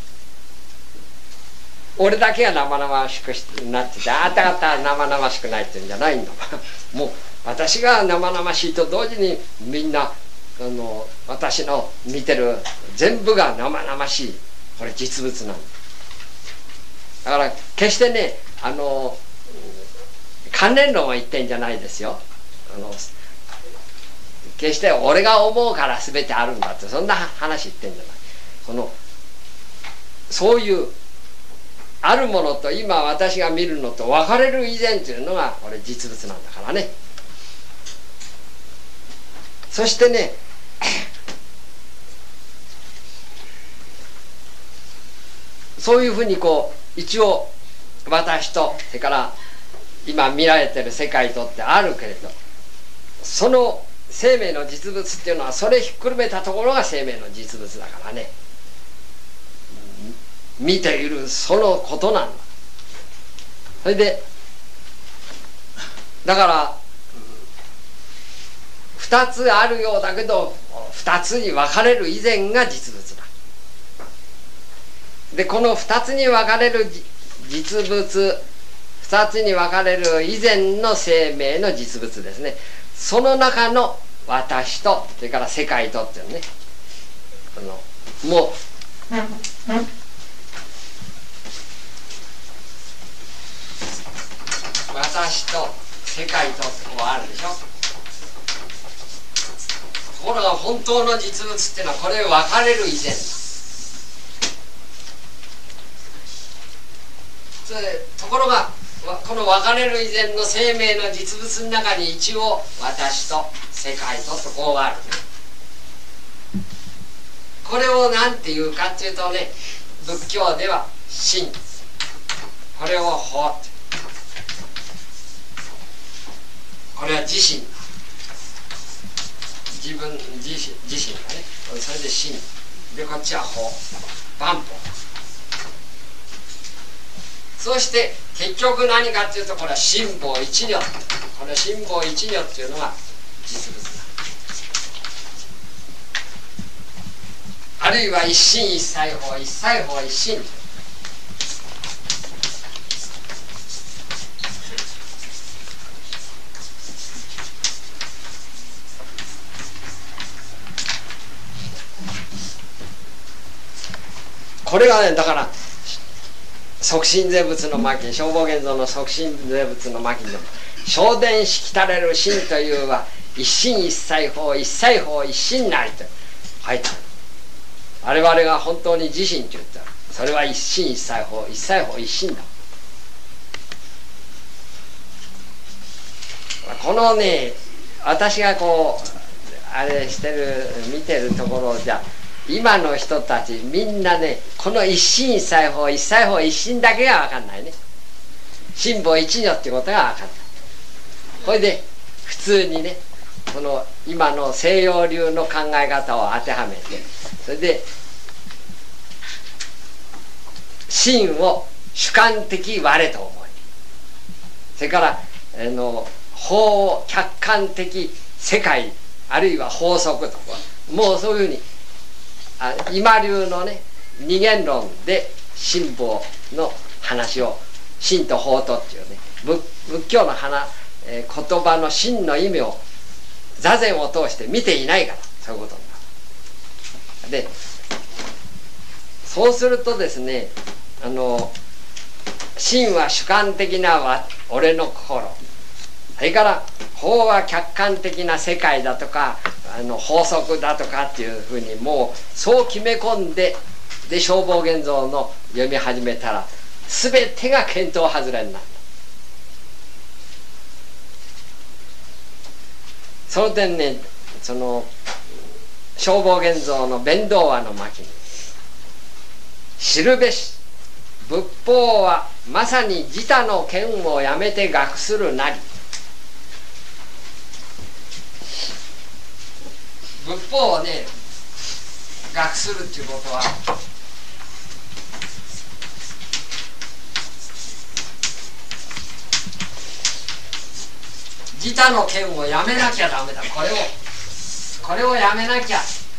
俺だけが生々しくなってて、あんた方は生々しくないって言うんじゃないんだもう私が生々しいと同時にみんなあの私の見てる全部が生々しい、これ実物なんだ。だから決してねあの関連論を言ってんじゃないですよ。あの決して俺が思うから全てあるんだってそんな話言ってんじゃない。このそういうあるものと今私が見るのと分かれる以前というのがこれ実物なんだからね。そしてねそういうふうにこう一応私とそれから今見られてる世界とってあるけれど、その生命の実物っていうのはそれひっくるめたところが生命の実物だからね、見ているそのことなんだ。それでだから二つあるようだけど二つに分かれる以前が実物だ。でこの二つに分かれる実物、二つに分かれる以前の生命の実物ですね、その中の私とそれから世界とっていうのね、あのもう私と世界とってこうあるでしょ。ところが本当の実物っていうのはこれ分かれる以前だ。それでところがこの分かれる以前の生命の実物の中に一応私と世界ととこうがある。これを何て言うかっていうとね、仏教では真、これを法、これは自身、自分自身自身がね、それで真で、こっちは法、万法。そして結局何かっていうと、これは心法一如、これ心法一如っていうのが実物だ。あるいは一心一切法、一切法一心。これがね、だから即身税仏の巻、正法現像の即身税仏の巻でも正伝しきたれる心というは一心一切法、一切法一心なりと書いてある。 我々が本当に自身って言ったらそれは一心一切法、一切法一心だ。このね、私がこうあれしてる見てるところじゃ、今の人たちみんなね、この一心一切法、一切法一心だけが分かんないね。心法一如ってことが分かんない。これで普通にね、その今の西洋流の考え方を当てはめて、それで心を主観的我と思い、それからあの法を客観的世界、あるいは法則とか、もうそういうふうにあ今流のね二元論で心法の話を心と法とっていうね、仏仏教の話、えー、言葉の真の意味を座禅を通して見ていないから、そういうことになる。でそうするとですね、あの心は主観的な俺の心、それから法は客観的な世界だとかあの法則だとかっていうふうにもうそう決め込んで、で正法現像の読み始めたら全てが見当外れになる。その点ね、その正法現像の弁道話の巻に知るべし仏法はまさに自他の見をやめて学するなり。仏法をね学するっていうことは自他の見をやめなきゃダメだ。これをこれをやめなきゃ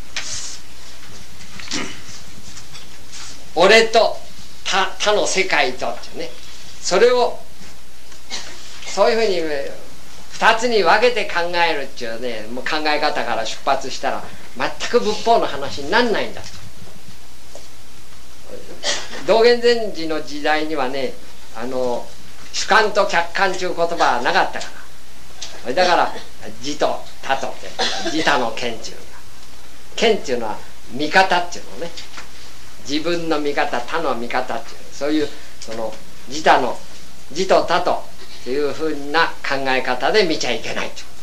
俺と他, 他の世界とってね、それをそういうふうに二つに分けて考えるっていうね、もう考え方から出発したら全く仏法の話にならないんだと。道元禅師の時代にはね、あの主観と客観という言葉はなかったから、だから自と他とって自他の見っていうのが、見っていうのは見方っていうのね、自分の見方、他の見方っていう、そういうその自他の自と他というふうな考え方で見ちゃいけないってこと。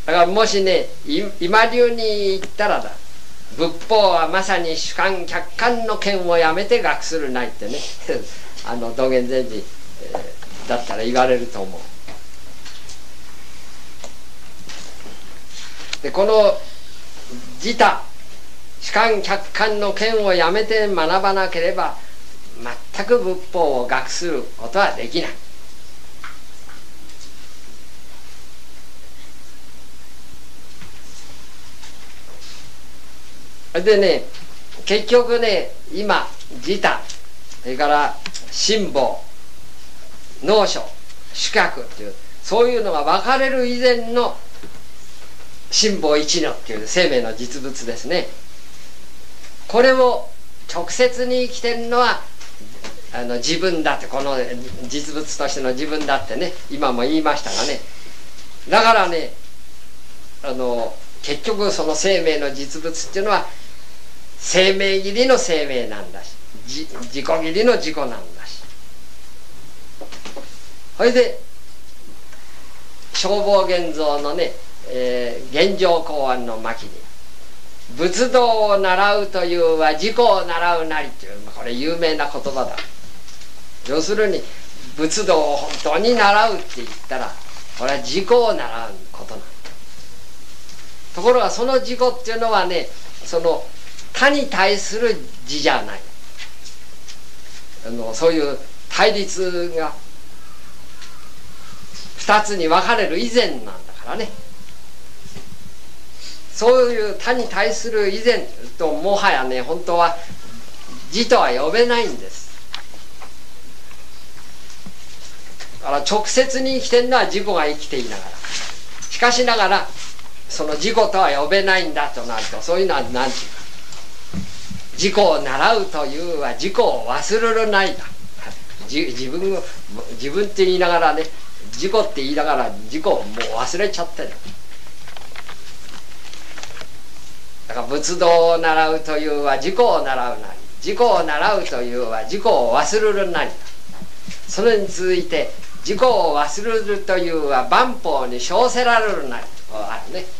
だからもしね、今流に言ったらだ、仏法はまさに主観客観の見をやめて学するないってねあの道元禅師、えー、だったら言われると思う。でこの自他主観客観の見をやめて学ばなければ全く仏法を学することはできない。でね、結局ね、今自他、それから心法、能書、主客っていうそういうのが分かれる以前の心法一如っていう生命の実物ですね。これを直接に生きてるのはあの自分だって、この実物としての自分だってね、今も言いましたがね、だからね、あの結局その生命の実物っていうのは生命義理の生命なんだし、自己義理の自己なんだし、それで正法現像のね、えー、現状公案の巻に仏道を習うというは自己を習うなりという、これ有名な言葉だ。要するに仏道を本当に習うって言ったらこれは自己を習うことなんだ。ところがその自己っていうのはね、その他に対する自じゃない。あのそういう対立が二つに分かれる以前なんだからね。そういう他に対する以前ともはやね、本当は自とは呼べないんです。だから直接に生きてるのは自己が生きていながら、しかしながらその自己とは呼べないんだとなると、そういうのは何て言うか、自己を習うというは自己を忘れるないだ。自分を自分って言いながらね、自己って言いながら自己をもう忘れちゃってる。 だから仏道を習うというは自己を習うなり、自己を習うというは自己を忘れるなり、それに続いて自己を忘れるというは万法に生せられるなりとあるね。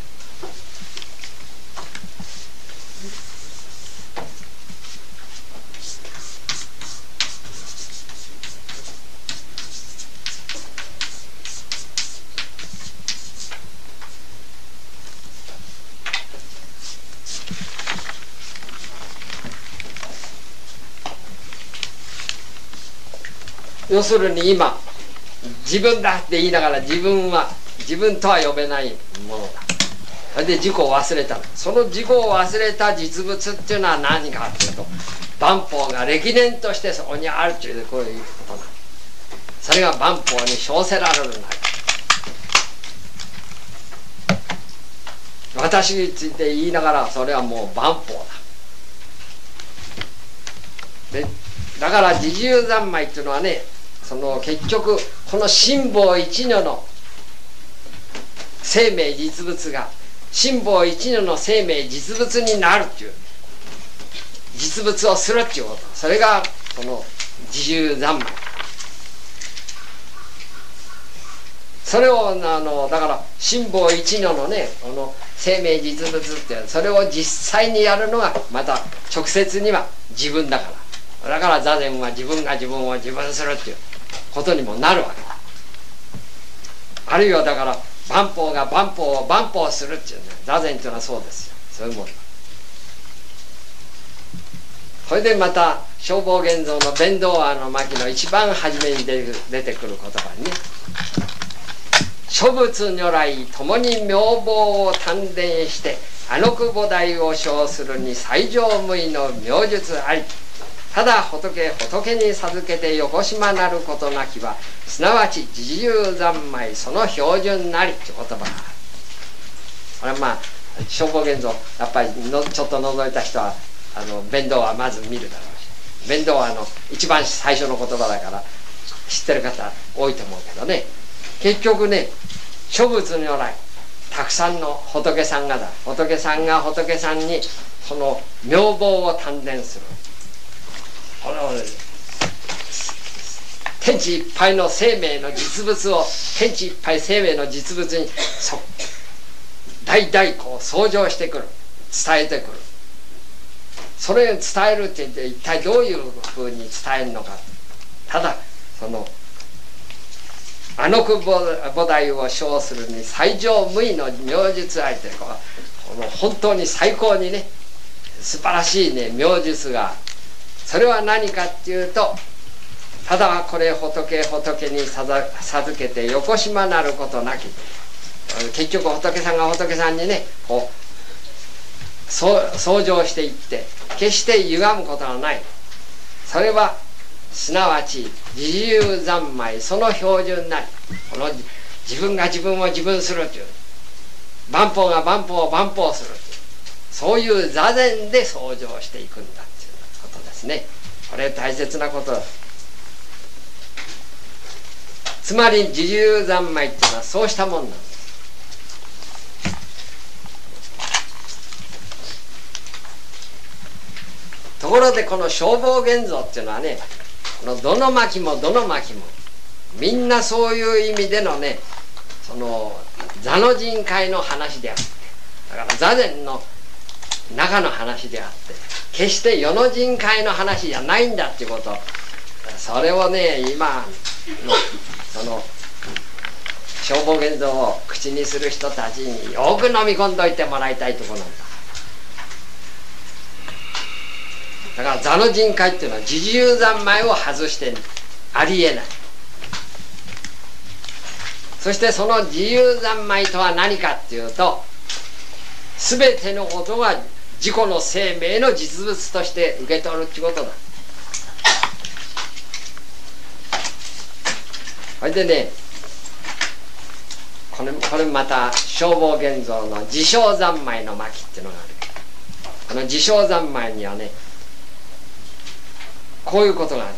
要するに今自分だって言いながら自分は自分とは呼べないものだ。それで自己を忘れたの。その自己を忘れた実物っていうのは何かっていうと、万法が歴然としてそこにあるというこういうことなの。それが万法に生せられるなり。私について言いながらそれはもう万法だ。でだから自重三昧っていうのはね、その結局この心法一如の生命実物が心法一如の生命実物になるっていう、実物をするっていうこと、それがこの自重三昧。それをあのだから心法一如のね、この生命実物ってそれを実際にやるのがまた直接には自分だから、だから座禅は自分が自分を自分するっていうことにもなるわけだ。あるいはだから万法が万法を万法するっていうね、座禅っていうのはそうですよ。そういうもの。これでまた正法現像の弁道案の巻の一番初めに出てくる言葉にね、諸仏如来共に名簿を丹田してあの久菩提を称するに最上無為の妙術あり、ただ仏仏に授けてよこしまなることなきは、すなわち自重三昧その標準なりって言葉がある。これはまあ正法現像やっぱりのちょっと覗いた人はあの弁道はまず見るだろうし、弁道はあの一番最初の言葉だから知ってる方多いと思うけどね、結局ね、諸仏如来たくさんの仏さんがだ、仏さんが仏さんにその名簿を丹田する。この天地いっぱいの生命の実物を、天地いっぱい生命の実物にそ代々こう創造してくる、伝えてくる。それを伝えるって言って一体どういうふうに伝えるのか。ただそのあの久菩提を称するに最上無為の妙術ありというか、この本当に最高にね素晴らしいね妙術が、それは何かっていうと、ただこれ仏仏に授けてよこしまなることなき、結局仏さんが仏さんにねこう創造していって決して歪むことはない。それはすなわち自重三昧その標準なり、この自分が自分を自分するという、万法が万法を万法するという、そういう座禅で創造していくんだということですね。これ大切なことだ。つまり自重三昧っていうのはそうしたもんなんです。ところでこの正法現像っていうのはね、このどの巻もどの巻もみんなそういう意味でのね、その座の人会の話であって、だから座禅の中の話であって、決して世の人会の話じゃないんだっていうこと、それをね今のその正法現像を口にする人たちによく飲み込んどいてもらいたいところなんだ。だから座の人会っていうのは自重三昧を外してありえない。そしてその自由三昧とは何かっていうと、全てのことが自己の生命の実物として受け取るってことだ。それでね、これこれまた正法現像の自性三昧の巻っていうのがある。この自性三昧にはねこういうことがある。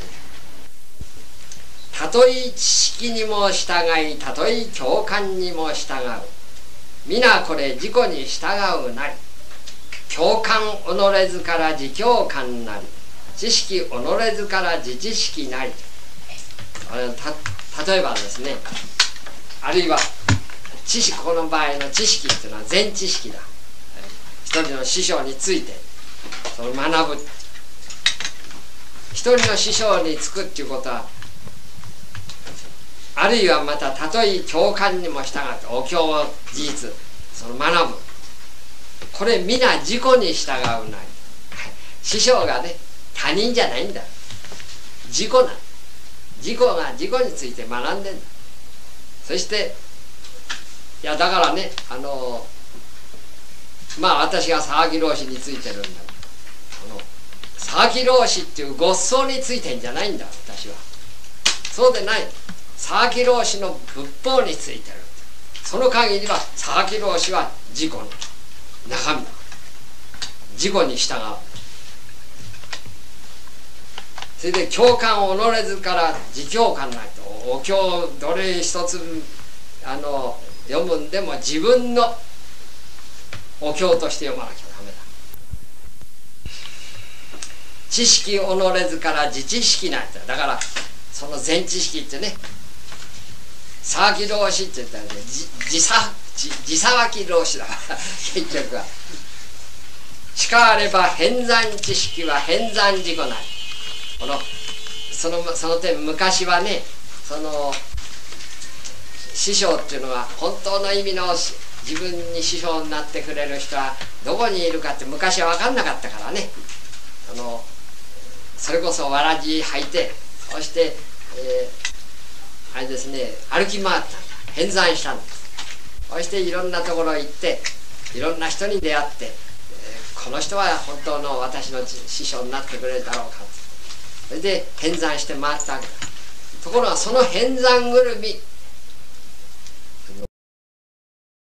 たとえ知識にも従い、たとえ共感にも従う、皆これ自己に従うなり。 共感己ずから自共感なり、知識己ずから自知識なり。た例えばですね、あるいは知識、この場合の知識っていうのは全知識だ。一人の師匠についてその学ぶ。一人の師匠につくっていうことは、あるいはまたたとえ教官にも従ってお経を事実その学ぶ。これ皆自己に従うなり。師匠がね、他人じゃないんだ。自己なんだ。自己が自己について学んでんだ。そしていやだからね、あのまあ私が沢木老師についてるんだけど、あの沢木老師っていうごっそうについてんじゃないんだ私は。そうでない。沢木老師の仏法についてる。その限りは沢木老師は自己の中身だ。自己に従う。それで共感を己ずから自共感ないと。お経をどれ一つあの読むんでも自分のお経として読まなきゃダメだ。知識己ずから自知識ないと。だからその全知識ってね、沢木老師って言ったらね、自沢木老師だから結局は。しかあれば偏残知識は偏残自己ない。このそのその点、昔はね、その師匠っていうのは本当の意味の自分に師匠になってくれる人はどこにいるかって昔は分かんなかったからね、あのそれこそわらじ履いて、そして、えー、あれですね、歩き回ったんだ、偏残したんだ。そしていろんなところ行っていろんな人に出会って、えー、この人は本当の私の師匠になってくれるだろうか。それで偏残して回ったわけだ。ところがその偏残ぐるみ